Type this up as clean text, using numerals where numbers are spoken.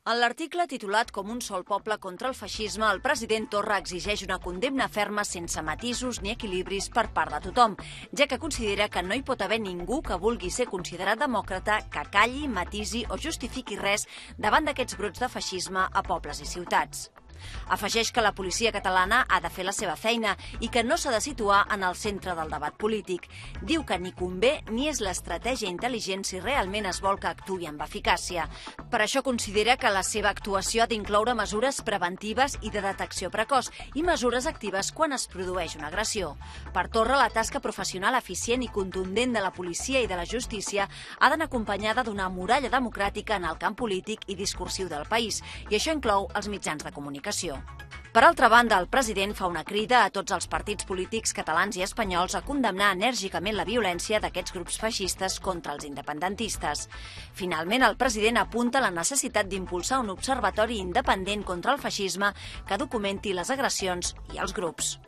En l'article titulat Com un sol poble contra el feixisme, el president Torra exigeix una condemna ferma sense matisos ni equilibris per part de tothom, ja que considera que no hi pot haver ningú que vulgui ser considerat demòcrata que calli, matisi o justifiqui res davant d'aquests brots de feixisme a pobles i ciutats. Afegeix que la policia catalana ha de fer la seva feina i que no s'ha de situar en el centre del debat polític. Diu que ni convé ni és l'estratègia intel·ligent si realment es vol que actuï amb eficàcia. Per això considera que la seva actuació ha d'incloure mesures preventives i de detecció precoç i mesures actives quan es produeix una agressió. Per Torra, la tasca professional eficient i contundent de la policia i de la justícia ha d'anar acompanyada d'una muralla democràtica en el camp polític i discursiu del país, i això inclou els mitjans de comunicació. Per altra banda, el president fa una crida a tots els partits polítics catalans i espanyols a condemnar enèrgicament la violència d'aquests grups feixistes contra els independentistes. Finalment, el president apunta la necessitat d'impulsar un observatori independent contra el feixisme que documenti les agressions i els grups.